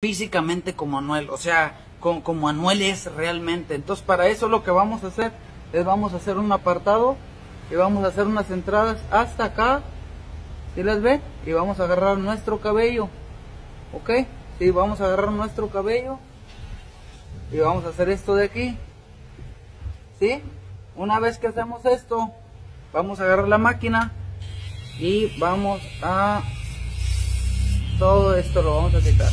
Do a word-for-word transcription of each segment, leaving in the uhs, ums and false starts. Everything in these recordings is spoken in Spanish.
físicamente como Anuel, o sea, como, como Anuel es realmente. Entonces para eso lo que vamos a hacer es vamos a hacer un apartado y vamos a hacer unas entradas hasta acá, ¿sí las ve? Y vamos a agarrar nuestro cabello, ¿ok? Sí, vamos a agarrar nuestro cabello y vamos a hacer esto de aquí, ¿sí? Una vez que hacemos esto, vamos a agarrar la máquina y vamos a... todo esto lo vamos a quitar.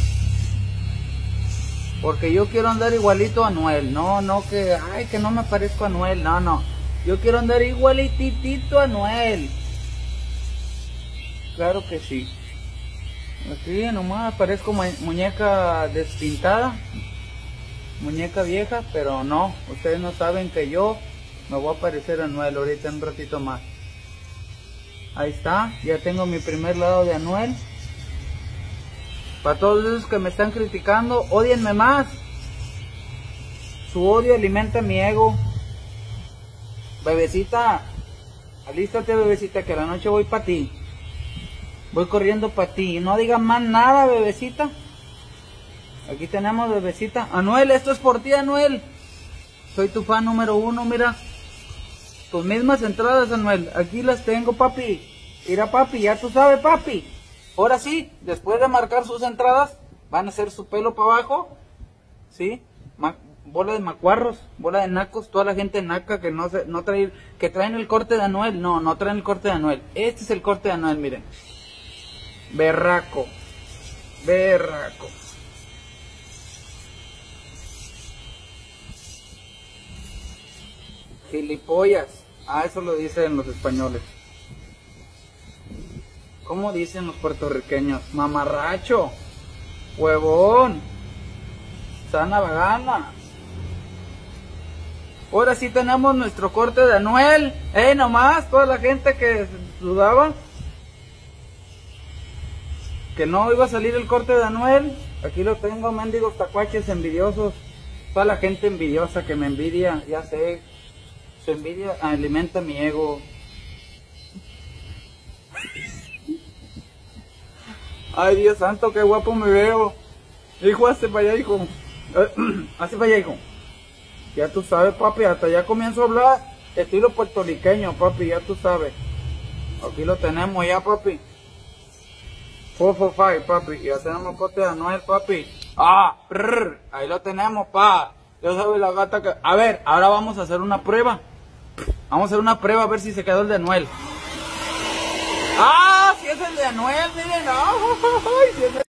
Porque yo quiero andar igualito a Anuel. No, no que... ay, que no me parezco a Anuel. No, no. Yo quiero andar igualititito a Anuel. Claro que sí. Aquí nomás parezco muñeca despintada. Muñeca vieja, pero no. Ustedes no saben que yo me voy a parecer a Anuel ahorita en un ratito más. Ahí está. Ya tengo mi primer lado de Anuel. Para todos esos que me están criticando, ódienme más. Su odio alimenta mi ego. Bebecita, alístate, bebecita, que a la noche voy para ti. Voy corriendo para ti. No digan más nada, bebecita. Aquí tenemos, bebecita. Anuel, esto es por ti, Anuel. Soy tu fan número uno, mira. Tus mismas entradas, Anuel. Aquí las tengo, papi. Mira, papi, ya tú sabes, papi. Ahora sí, después de marcar sus entradas, van a hacer su pelo para abajo, ¿sí? Ma bola de macuarros, bola de nacos, toda la gente naca que no se, no trae, que traen el corte de Anuel. No, no traen el corte de Anuel. Este es el corte de Anuel, miren. Berraco, berraco. Gilipollas. Ah, eso lo dicen los españoles. ¿Cómo dicen los puertorriqueños? Mamarracho, huevón, sana vagana. Ahora sí tenemos nuestro corte de Anuel. Eh, nomás, toda la gente que dudaba que no iba a salir el corte de Anuel. Aquí lo tengo, mendigos tacuaches envidiosos. Toda la gente envidiosa que me envidia, ya sé. Su envidia alimenta mi ego. Ay, Dios santo, qué guapo me veo. Hijo, hazte para allá, hijo. Hazte para allá, hijo. Ya tú sabes, papi, hasta ya comienzo a hablar estilo puertorriqueño, papi, ya tú sabes. Aquí lo tenemos ya, papi. cuatro cuatro cinco, papi. Ya tenemos corte de Anuel, papi. Ah, prrr, ahí lo tenemos, pa. Ya sabes la gata que... A ver, ahora vamos a hacer una prueba. Vamos a hacer una prueba a ver si se quedó el de Anuel. ¡Ah! Si es el de Anuel, miren. ¡Ay! Si es el...